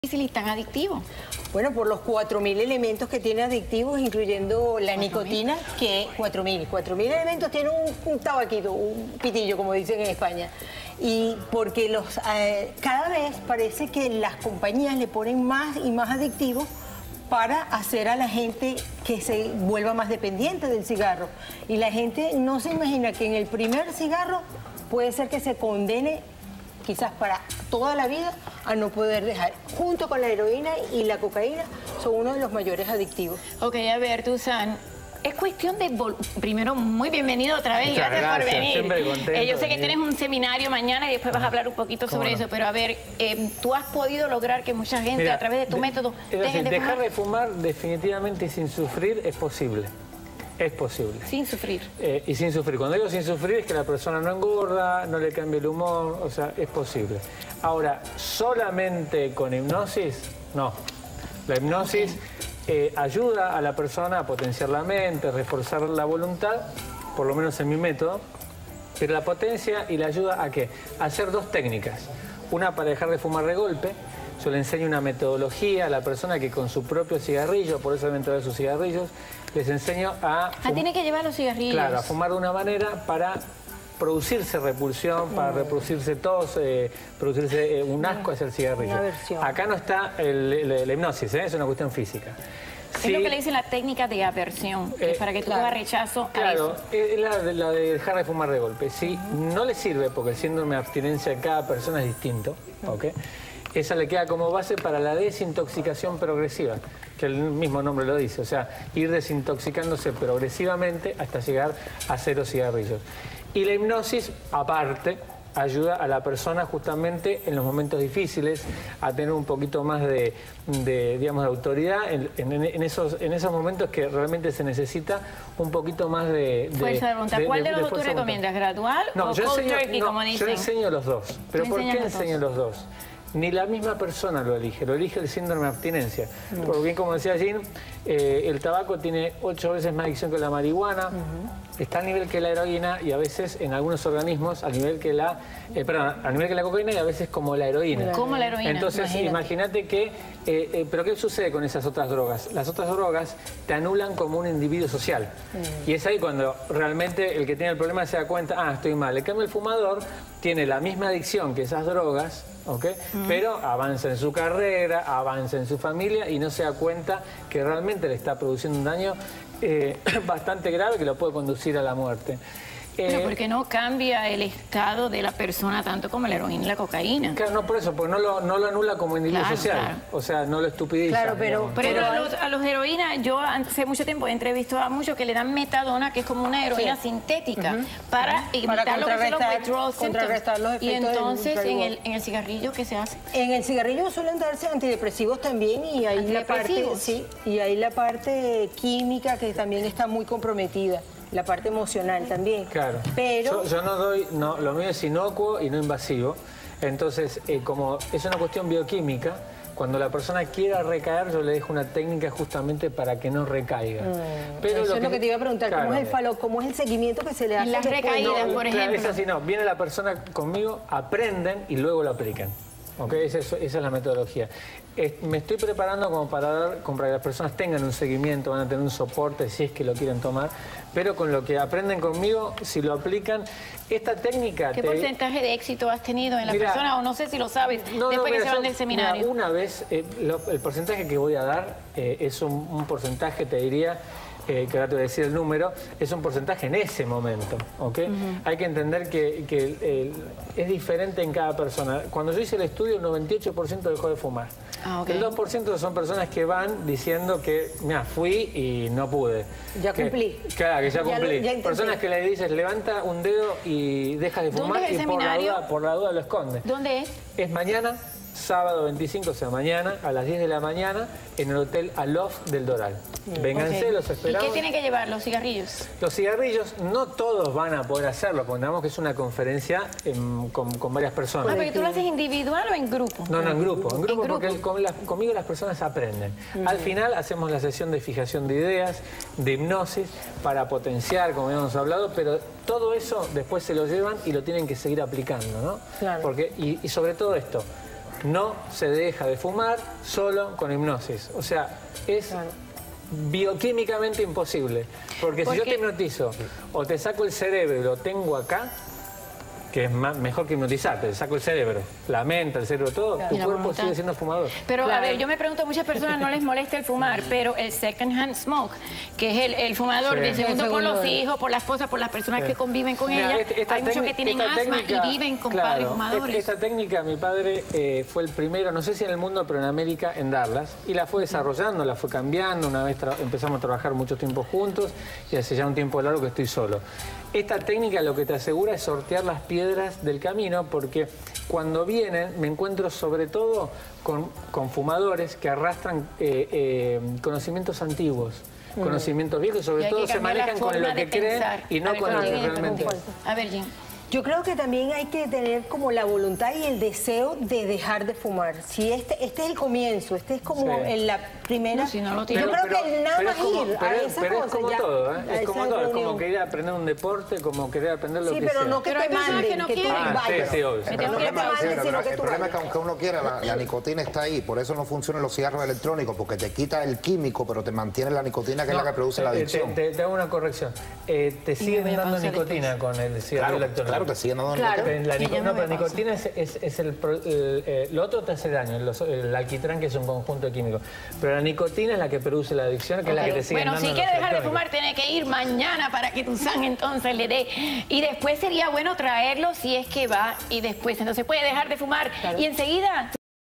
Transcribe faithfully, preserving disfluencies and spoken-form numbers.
y tan adictivo? Bueno, por los cuatro mil elementos que tiene adictivos, incluyendo la nicotina, que cuatro mil. cuatro mil elementos tiene un, un tabaquito, un pitillo, como dicen en España. Y porque los eh, cada vez parece que las compañías le ponen más y más adictivos para hacer a la gente que se vuelva más dependiente del cigarro. Y la gente no se imagina que en el primer cigarro puede ser que se condene quizás para toda la vida a no poder dejar. Junto con la heroína y la cocaína son uno de los mayores adictivos. Ok, a ver, Tuzán, es cuestión de... Primero, muy bienvenido otra vez, Muchas gracias, gracias, por venir. siempre contento Eh, yo sé de que venir. tienes un seminario mañana y después vas a hablar un poquito sobre no? eso, pero a ver, eh, tú has podido lograr que mucha gente Mira, a través de tu de- método es dejen decir, de dejar fumar de fumar definitivamente y sin sufrir es posible. Es posible. sin sufrir. Eh, y sin sufrir. Cuando digo sin sufrir es que la persona no engorda, no le cambia el humor, o sea, es posible. Ahora, solamente con hipnosis, no. La hipnosis eh, ayuda a la persona a potenciar la mente, reforzar la voluntad, por lo menos en mi método, pero la potencia y la ayuda a qué? A hacer dos técnicas. Una para dejar de fumar de golpe. Yo le enseño una metodología a la persona que con su propio cigarrillo, por eso deben traer sus cigarrillos, les enseño a... Ah, tiene que llevar los cigarrillos. Claro, a fumar de una manera para producirse repulsión, para reproducirse tos, eh, producirse eh, un asco hacia el cigarrillo. Una aversión. Acá no está el- el- la hipnosis, ¿eh? Es una cuestión física. Es Sí, lo que le dicen la técnica de aversión, que Eh, es para que tú claro. cojas rechazo a Claro, eso. es la, de- la de dejar de fumar de golpe. Si no le sirve, porque el síndrome de abstinencia de cada persona es distinto, ¿ok? Esa le queda como base para la desintoxicación progresiva, que el mismo nombre lo dice, o sea, ir desintoxicándose progresivamente hasta llegar a cero cigarrillos. Y la hipnosis, aparte, ayuda a la persona justamente en los momentos difíciles a tener un poquito más de, de, digamos, de autoridad en, en- en esos, en esos momentos que realmente se necesita un poquito más de... de Fuerza de voluntad. ¿Cuál de los dos tú fuerza de voluntad. recomiendas? ¿Gradual No, o yo cold enseño, turkey, no, como yo dicen? enseño los dos. ¿Pero Tú por qué enseñas los dos. enseño los dos? Ni la misma persona lo elige, lo elige el síndrome de abstinencia. Porque bien como decía Jean, eh, el tabaco tiene ocho veces más adicción que la marihuana, está al nivel que la heroína y a veces en algunos organismos al nivel que la, eh, perdón, al nivel que la cocaína y a veces como la heroína. Como la heroína, Entonces imagínate. imagínate que, eh, eh, pero ¿qué sucede con esas otras drogas? Las otras drogas te anulan como un individuo social. Y es ahí cuando realmente el que tiene el problema se da cuenta, ah, estoy mal. En cambio el fumador tiene la misma adicción que esas drogas, ¿ok? Pero avanza en su carrera, avanza en su familia y no se da cuenta que realmente le está produciendo un daño eh, bastante grave que lo puede conducir a la muerte. Pero Eh, porque no cambia el estado de la persona tanto como la heroína y la cocaína. Claro, no por eso, porque no lo, no lo anula como individuo Claro, social. claro. O sea, no lo estupidiza. Claro, pero- digamos. Pero, Pero a, hay- los, a los heroínas, yo hace mucho tiempo he entrevistado a muchos que le dan metadona, que es como una heroína Sí. sintética, para evitar Para lo que son los contrarrestar- withdrawal contrarrestar los symptoms. Y efectos del entonces, en withdrawal. el, en el cigarrillo, ¿qué se hace? En el cigarrillo suelen darse antidepresivos también y hay la parte, Antidepresivos. sí, y hay la parte química que también está muy comprometida, la parte emocional también. Claro. Pero Yo, yo no doy, no, lo mío es inocuo y no invasivo. Entonces, eh, como es una cuestión bioquímica, cuando la persona quiera recaer, yo le dejo una técnica justamente para que no recaiga. Pero eso es lo que te iba a preguntar, ¿cómo claro, es el falo, cómo es el seguimiento que se le hace las después? recaídas, No, por Claro, ejemplo. es así, no. Viene la persona conmigo, aprenden y luego lo aplican. ¿Ok? Esa es, esa es la metodología. Es- me estoy preparando como para, dar, como para que las personas tengan un seguimiento, van a tener un soporte si es que lo quieren tomar, pero con lo que aprenden conmigo, si lo aplican, esta técnica... ¿Qué te- porcentaje de éxito has tenido en la Mira, persona? O no sé si lo sabes, No, no, después que mira, se van yo- del seminario. mira, una vez, eh, lo- el porcentaje que voy a dar eh, es un, un porcentaje, te diría, eh, que ahora te voy a decir el número, es un porcentaje en ese momento, ¿ok? Hay que entender que, que el- el- es diferente en cada persona. Cuando yo hice el estudio, el noventa y ocho por ciento dejó de fumar. Ah, ok. El dos por ciento son personas que van diciendo que, mira, fui y no pude. Ya Que- cumplí. Claro, que ya Ya lo- cumplí. ya intenté. personas que le dices, levanta un dedo y dejas de ¿Dónde fumar es el y por la, seminario? duda, por la duda lo esconde. ¿Dónde es? Es mañana, sábado veinticinco, o sea, mañana, a las diez de la mañana, en el Hotel Aloft del Doral. Vénganse, Ok. los ¿Y esperamos. qué tienen que llevar? ¿Los cigarrillos? Los cigarrillos, no todos van a poder hacerlo, pongamos que es una conferencia em, con, con varias personas. Ah, porque tú lo haces individual o en grupo. No, no, en grupo. En grupo, En porque grupo. con las- conmigo las personas aprenden. Al final hacemos la sesión de fijación de ideas, de hipnosis, para potenciar, como habíamos hablado, pero todo eso después se lo llevan y lo tienen que seguir aplicando, ¿no? Claro. Porque, y, y sobre todo esto, no se deja de fumar solo con hipnosis. O sea, es Claro. bioquímicamente imposible. Porque si Porque- yo te hipnotizo o te saco el cerebro y lo tengo acá, que es más, mejor que hipnotizarte, te saco el cerebro, la mente, el cerebro, todo, tu Y la cuerpo voluntad. sigue siendo fumador. Pero, Claro. a ver, yo me pregunto, a muchas personas no les molesta el fumar, pero el second hand smoke, que es el, el fumador Sí. de segundo El por segundo. los hijos, por la esposa, por las personas Sí. que conviven con Mira, ella, este- esta hay muchos técnica- que tienen esta asma técnica- y viven con claro, padres fumadores. Esta técnica, mi padre eh, fue el primero, no sé si en el mundo, pero en América, en darlas. Y la fue desarrollando, la fue cambiando. Una vez tra- empezamos a trabajar mucho tiempo juntos y hace ya un tiempo largo que estoy solo. Esta técnica lo que te asegura es sortear las piedras del camino, porque cuando vienen me encuentro sobre todo con, con fumadores que arrastran eh, eh, conocimientos antiguos. Conocimientos viejos y Y sobre hay todo que se cambiar la manejan con forma lo que de creen pensar. y A no ver, con lo que Jim, realmente es. A ver, Jim. Yo creo que también hay que tener como la voluntad y el deseo de dejar de fumar. Si este, este es el comienzo, este es como Sí. en la primera... No, si no lo yo tiene. creo que nada pero más es como, ir pero, a es- esa pero cosa es como ya, todo, ¿eh? a Es esa como todo, es como reunión. querer aprender un deporte, como querer aprender lo Sí, que pero sea. no que Pero te hay personas que manden, no que tú quieren. Ah, vayas. sí, sí, obvio. Que Me no tengo que que te parar. manden, Sí, sino pero que el tú problema es que vayas. aunque uno quiera, la, la nicotina está ahí. Por eso no funcionan los cigarros electrónicos, porque te quita el químico, pero te mantiene la nicotina, que es la que produce la Eh, adicción. Te, te- te hago una corrección. Eh, te siguen voy a dando pausar nicotina después. con el cigarro Claro, electrónico. claro, te siguen dando Claro. nicotina. La Sí, nico- ya me no, voy pero a pausar. nicotina es, es- es el, pro- el, eh, lo otro te hace daño, los- el alquitrán, que es un conjunto químico. Pero la nicotina es la que produce la adicción, que es la que te sigue Bueno, dando si los quiere dejar de electrónicos. fumar, tiene que ir mañana para que tu sang entonces le dé. Y después sería bueno traerlo si es que va y después entonces puede dejar de fumar. Y enseguida...